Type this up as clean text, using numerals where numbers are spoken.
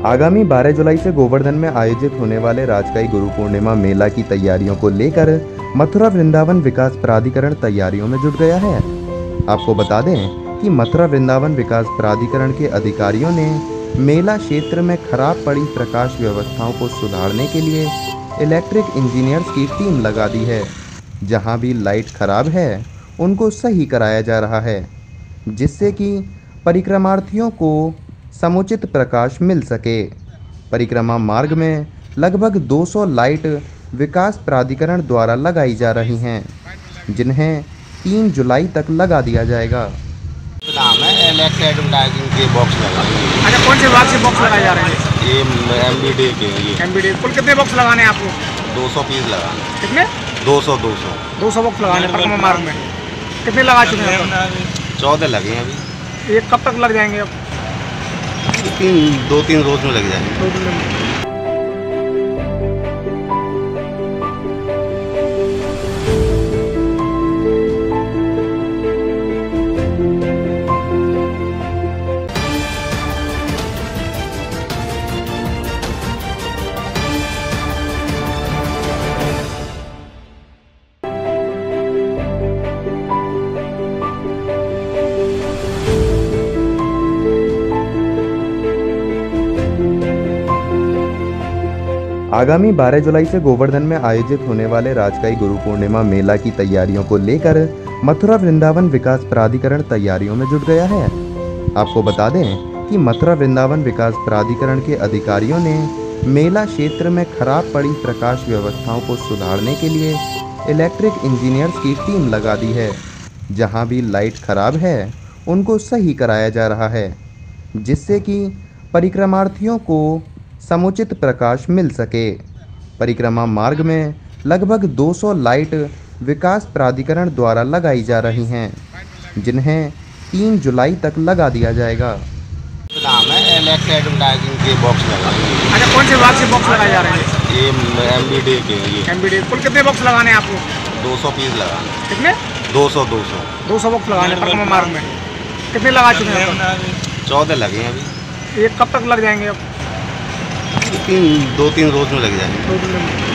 आगामी 12 जुलाई से गोवर्धन में आयोजित होने वाले राजकाई गुरु पूर्णिमा मेला की तैयारियों को लेकर मथुरा वृंदावन विकास प्राधिकरण तैयारियों में जुट गया है। आपको बता दें कि मथुरा वृंदावन विकास प्राधिकरण के अधिकारियों ने मेला क्षेत्र में खराब पड़ी प्रकाश व्यवस्थाओं को सुधारने के लिए इलेक्ट्रिक इंजीनियर्स की टीम लगा दी है। जहां भी लाइट खराब है उनको सही कराया जा रहा है, जिससे कि परिक्रमार्थियों को समुचित प्रकाश मिल सके। परिक्रमा मार्ग में लगभग 200 लाइट विकास प्राधिकरण द्वारा लगाई जा रही हैं, जिन्हें 3 जुलाई तक लगा दिया जाएगा। नाम है इलेक्ट्रिक एडवर्टाइजिंग के बॉक्स लगाएंगे। अच्छा, कौन से विभाग से बॉक्स लगाए जा रहे हैं? ये एमबीडी के लिए। एमबीडी कुल कितने बॉक्स लगाने हैं आपको? 200 पीस लगाने। कितने? 200 बॉक्स लगाने परिक्रमा मार्ग में। कितने लगा चुके हैं? 14 लगे हैं अभी। ये कब तक लग जाएंगे? अब 2-3 रोज में लग जाएंगे। 2 दिन में। आगामी 12 जुलाई से गोवर्धन में आयोजित होने वाले राजकाई गुरु पूर्णिमा मेला की तैयारियों को लेकर मथुरा वृंदावन विकास प्राधिकरण तैयारियों में जुट गया है। आपको बता दें कि मथुरा वृंदावन विकास प्राधिकरण के अधिकारियों ने मेला क्षेत्र में खराब पड़ी प्रकाश व्यवस्थाओं को सुधारने के लिए इलेक्ट्रिक इंजीनियर्स की टीम लगा दी है। जहां भी लाइट खराब है उनको सही कराया जा रहा है, जिससे कि परिक्रमार्थियों को समुचित प्रकाश मिल सके। परिक्रमा मार्ग में लगभग 200 लाइट विकास प्राधिकरण द्वारा लगाई जा रही हैं, जिन्हें 3 जुलाई तक लगा दिया जाएगा। नाम है इलेक्ट्रिक एडवर्टाइजिंग के बॉक्स लगाएंगे। अच्छा, कौन से विभाग से बॉक्स लगाए जा रहे हैं? ये एमबीडी के लिए। एमबीडी कुल कितने बॉक्स लगाने हैं आपको? 200 पीस लगाने। कितने? 200 बॉक्स लगाने परिक्रमा मार्ग में। कितने लगा चुके हैं? 14 लगे हैं अभी। ये कब तक लग जाएंगे? अब 2-3 रोज में लग जाएंगे। 2 दिन में।